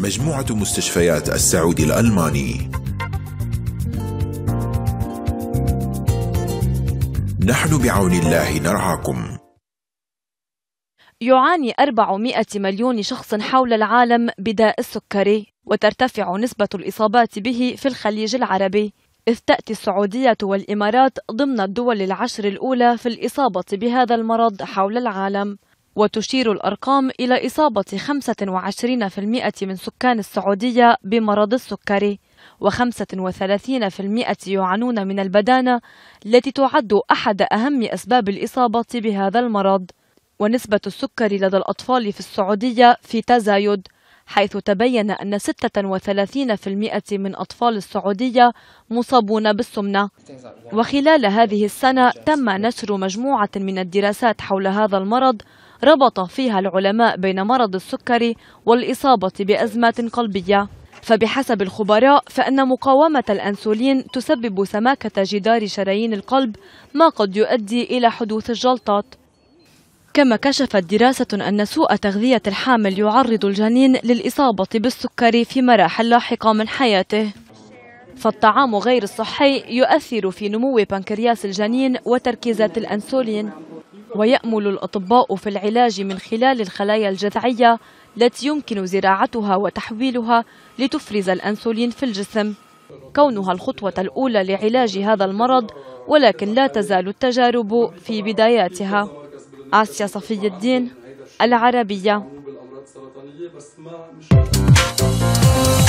مجموعة مستشفيات السعودي الألماني. نحن بعون الله نرعاكم. يعاني 400 مليون شخص حول العالم بداء السكري، وترتفع نسبة الإصابات به في الخليج العربي، إذ تأتي السعودية والإمارات ضمن الدول العشر الأولى في الإصابة بهذا المرض حول العالم. وتشير الأرقام إلى إصابة 25% من سكان السعودية بمرض السكري، و35% يعانون من البدانة التي تعد أحد أهم أسباب الإصابة بهذا المرض. ونسبة السكري لدى الأطفال في السعودية في تزايد، حيث تبين أن 36% من أطفال السعودية مصابون بالسمنة. وخلال هذه السنة تم نشر مجموعة من الدراسات حول هذا المرض، ربط فيها العلماء بين مرض السكري والإصابة بأزمات قلبية. فبحسب الخبراء فإن مقاومة الأنسولين تسبب سماكة جدار شرايين القلب، ما قد يؤدي إلى حدوث الجلطات. كما كشفت دراسة أن سوء تغذية الحامل يعرض الجنين للإصابة بالسكري في مراحل لاحقة من حياته. فالطعام غير الصحي يؤثر في نمو بنكرياس الجنين وتركيزات الأنسولين. ويأمل الأطباء في العلاج من خلال الخلايا الجذعية التي يمكن زراعتها وتحويلها لتفرز الأنسولين في الجسم، كونها الخطوة الأولى لعلاج هذا المرض، ولكن لا تزال التجارب في بداياتها. آسيا صفي الدين، العربية.